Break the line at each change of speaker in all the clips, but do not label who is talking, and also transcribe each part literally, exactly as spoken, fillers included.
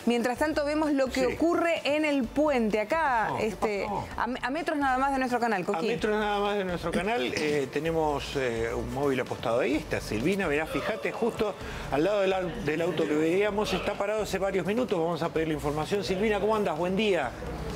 Mientras tanto vemos lo que
Sí.
ocurre en el puente. Acá,
No,
este, a, a metros nada más de nuestro canal, Coqui.
A metros nada más de nuestro canal eh, tenemos eh, un móvil apostado. Ahí está Silvina, mirá, fíjate, justo al lado del, au- del auto que veíamos, está parado hace varios minutos. Vamos a pedirle información. Silvina, ¿cómo andas? Buen día.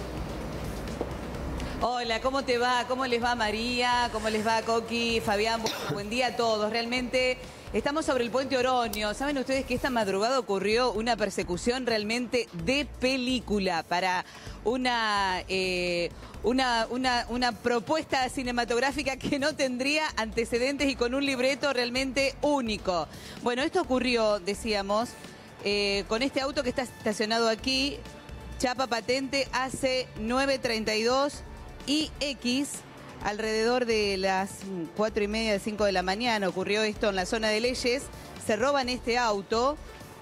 Hola, ¿cómo te va? ¿Cómo les va María? ¿Cómo les va Coqui, Fabián? Buen día a todos. Realmente estamos sobre el puente Oroño. ¿Saben ustedes que esta madrugada ocurrió una persecución realmente de película para una, eh, una, una, una propuesta cinematográfica que no tendría antecedentes y con un libreto realmente único? Bueno, esto ocurrió, decíamos, eh, con este auto que está estacionado aquí, chapa patente A C nueve treinta y dos I X, alrededor de las cuatro y media, cinco de la mañana, ocurrió esto en la zona de Leyes, se roban este auto.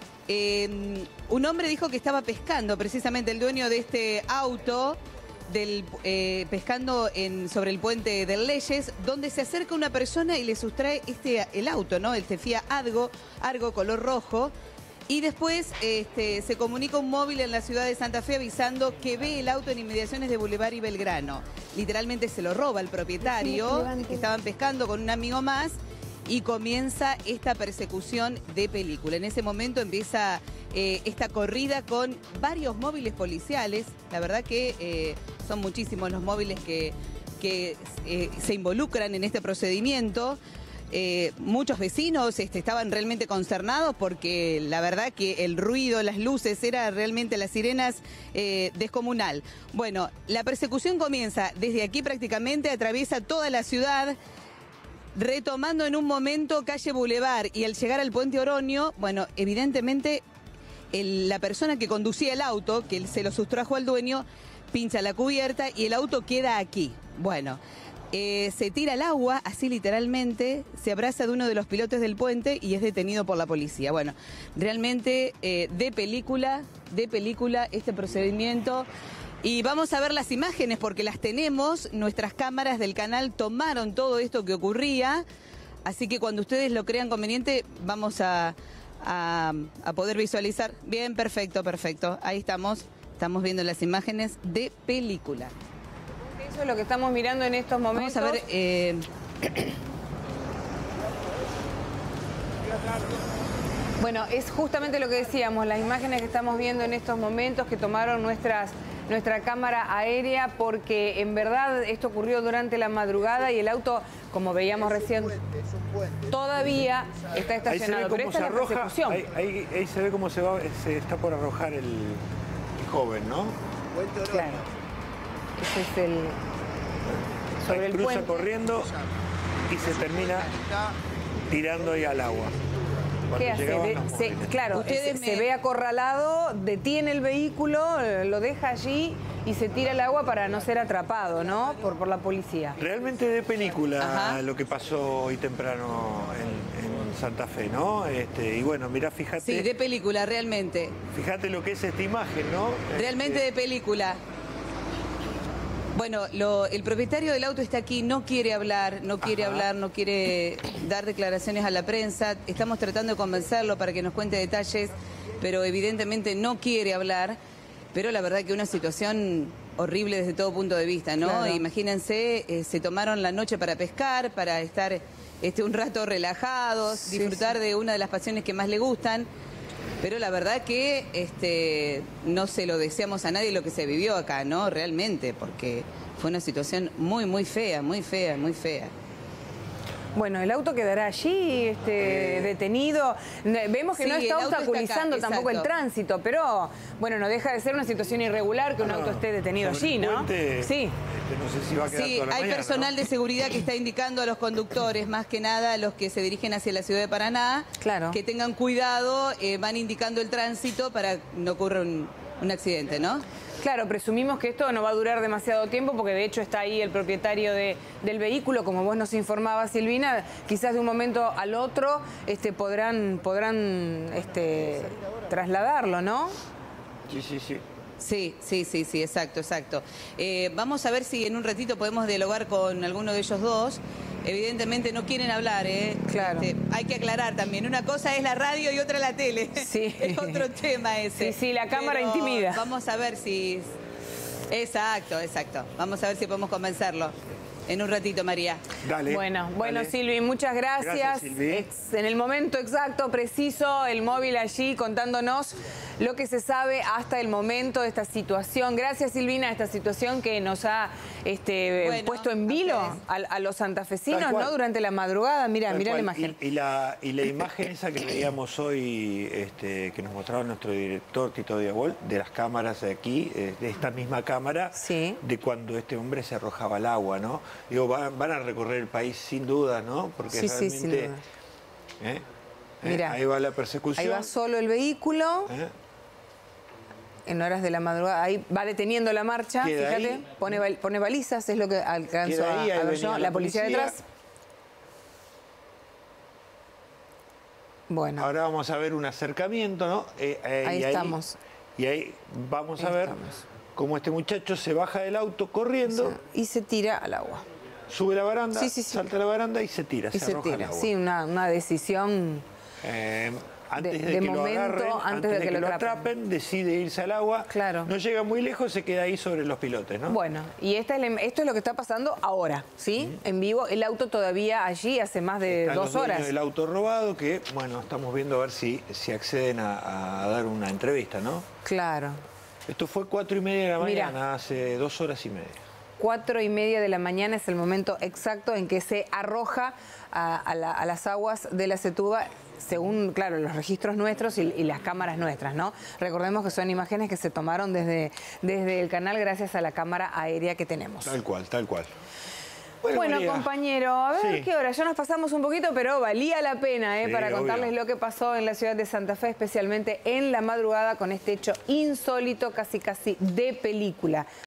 Eh, un hombre dijo que estaba pescando, precisamente el dueño de este auto, del, eh, pescando en, sobre el puente de Leyes, donde se acerca una persona y le sustrae este, el auto, ¿no? El Fiat Argo, Argo color rojo. Y después este, se comunica un móvil en la ciudad de Santa Fe avisando que ve el auto en inmediaciones de Boulevard y Belgrano. Literalmente se lo roba el propietario, que estaban pescando con un amigo más, y comienza esta persecución de película. En ese momento empieza eh, esta corrida con varios móviles policiales. La verdad que eh, son muchísimos los móviles que, que eh, se involucran en este procedimiento. Eh, muchos vecinos este, estaban realmente consternados porque la verdad que el ruido, las luces, era realmente las sirenas eh, descomunal. Bueno, la persecución comienza desde aquí prácticamente, atraviesa toda la ciudad, retomando en un momento calle Boulevard, y al llegar al puente Oroño, bueno, evidentemente el, la persona que conducía el auto, que se lo sustrajo al dueño, pincha la cubierta y el auto queda aquí. Bueno, Eh, se tira al agua, así literalmente, se abraza de uno de los pilotos del puente y es detenido por la policía. Bueno, realmente eh, de película, de película este procedimiento. Y vamos a ver las imágenes porque las tenemos, nuestras cámaras del canal tomaron todo esto que ocurría, así que cuando ustedes lo crean conveniente vamos a, a, a poder visualizar. Bien, perfecto, perfecto, ahí estamos, estamos viendo las imágenes de película.
Eso es lo que estamos mirando en estos momentos.
Vamos a ver... Eh...
Bueno, es justamente lo que decíamos, las imágenes que estamos viendo en estos momentos que tomaron nuestras, nuestra cámara aérea, porque en verdad esto ocurrió durante la madrugada y el auto, como veíamos recién, todavía está estacionado. Pero esta es la persecución.
Ahí, ahí, ahí se ve cómo se, va, se está por arrojar el, el joven, ¿no?
Claro. Ese es el... sobre el
cruza
puente.
corriendo y se termina tirando ahí al agua. Cuando
¿Qué hace?
llegaban
De-
los
se,
móviles.
claro,
Ustedes
se,
me-
se ve acorralado, detiene el vehículo, lo deja allí y se tira al agua para no ser atrapado, ¿no? Por, por la policía.
Realmente de película
Ajá.
lo que pasó hoy temprano en, en Santa Fe, ¿no? Este, y bueno, mirá, fíjate,
Sí, de película, realmente.
fíjate lo que es esta imagen, ¿no?
Realmente
Este,
de película. Bueno, lo, el propietario del auto está aquí, no quiere hablar, no quiere
Ajá.
hablar, no quiere dar declaraciones a la prensa. Estamos tratando de convencerlo para que nos cuente detalles, pero evidentemente no quiere hablar. Pero la verdad que una situación horrible desde todo punto de vista, ¿no?
Claro.
Imagínense, eh, se tomaron la noche para pescar, para estar este, un rato relajados,
Sí,
disfrutar
sí.
de una de las pasiones que más le gustan. Pero la verdad que este, no se lo deseamos a nadie lo que se vivió acá, ¿no? Realmente, porque fue una situación muy, muy fea, muy fea, muy fea.
Bueno, el auto quedará allí, este, detenido. Ne- Vemos que
Sí,
no
el
está
auto está
obstaculizando
acá,
tampoco el
exacto.
tránsito, pero bueno, no deja de ser una situación irregular que un
no,
auto esté detenido
sobre
allí,
el
¿no?
puente,
Sí.
este, no sé si va a quedar
Sí,
toda la
hay
mañana,
personal
¿no?
de seguridad que está indicando a los conductores, más que nada a los que se dirigen hacia la ciudad de Paraná,
Claro.
que tengan cuidado, eh, van indicando el tránsito para que no ocurra un, un accidente, ¿no?
Claro, presumimos que esto no va a durar demasiado tiempo porque de hecho está ahí el propietario de, del vehículo, como vos nos informabas, Silvina, quizás de un momento al otro este, podrán, podrán este, trasladarlo, ¿no?
Sí, sí, sí.
Sí, sí, sí, sí, exacto, exacto. Eh, vamos a ver si en un ratito podemos dialogar con alguno de ellos dos. evidentemente no quieren hablar, ¿eh?
Claro.
Este, hay que aclarar también. Una cosa es la radio y otra la tele.
Sí.
Es otro tema ese.
Sí, sí, la cámara
Pero
intimida.
Vamos a ver si... Exacto, exacto. Vamos a ver si podemos convencerlo. En un ratito, María.
Dale.
Bueno, bueno,
dale.
Silvi, muchas gracias.
Gracias, Silvi.
Ex- En el momento exacto, preciso, el móvil allí contándonos lo que se sabe hasta el momento de esta situación. Gracias, Silvina, esta situación que nos ha este,
Bueno,
puesto en vilo
a
a, a los santafesinos,
Tal cual.
¿no? Durante la madrugada. Mira,
Tal
mira la
cual.
imagen.
Y, y la, y la imagen esa que veíamos hoy, este, que nos mostraba nuestro director Tito Diabol, de las cámaras de aquí, eh, de esta misma cámara,
Sí.
de cuando este hombre se arrojaba al agua, ¿no? Digo, van, van a recorrer el país sin duda, ¿no? Porque
Sí, sí,
realmente...
sin duda.
¿eh? ¿Eh?
Mirá.
Ahí va la persecución.
Ahí va solo el vehículo.
¿eh?
En horas de la madrugada, ahí va deteniendo la marcha,
Queda
fíjate,
ahí.
pone, bal- pone balizas, es lo que alcanzo
Queda ahí,
a,
ahí
a ver
venía
yo,
la
la policía,
policía.
detrás. Bueno,
Ahora vamos a ver un acercamiento, ¿no? Eh, eh,
Ahí
y
estamos.
Y ahí vamos a
Ahí
ver
estamos.
cómo este muchacho se baja del auto corriendo,
y se tira al agua.
sube la baranda,
Sí, sí, sí.
salta la baranda y se tira,
Y
se,
se
arroja al
tira,
agua.
sí, una, una decisión.
Eh, antes
De-
de,
de
que
momento,
lo agarren,
antes de que lo atrapen.
atrapen, decide irse al agua.
Claro.
No llega muy lejos, se queda ahí sobre los pilotes, ¿no?
Bueno, y esta es la- esto es lo que está pasando ahora, ¿sí? En vivo, el auto todavía allí hace más de
Están los
dos
dueños
horas.
del auto robado que, bueno, estamos viendo a ver si, si acceden a, a dar una entrevista, ¿no?
Claro.
Esto fue cuatro y media de la
Mirá.
mañana, hace dos horas y media.
Cuatro y media de la mañana es el momento exacto en que se arroja a, a la- a las aguas de la Setúbal, según, claro, los registros nuestros y, y las cámaras nuestras, ¿no? Recordemos que son imágenes que se tomaron desde, desde el canal gracias a la cámara aérea que tenemos.
Tal cual, tal cual.
Bueno,
María.
compañero, a ver
Sí.
qué hora. Ya nos pasamos un poquito, pero valía la pena, ¿eh?
Sí,
para
obvio.
contarles lo que pasó en la ciudad de Santa Fe, especialmente en la madrugada con este hecho insólito, casi casi de película.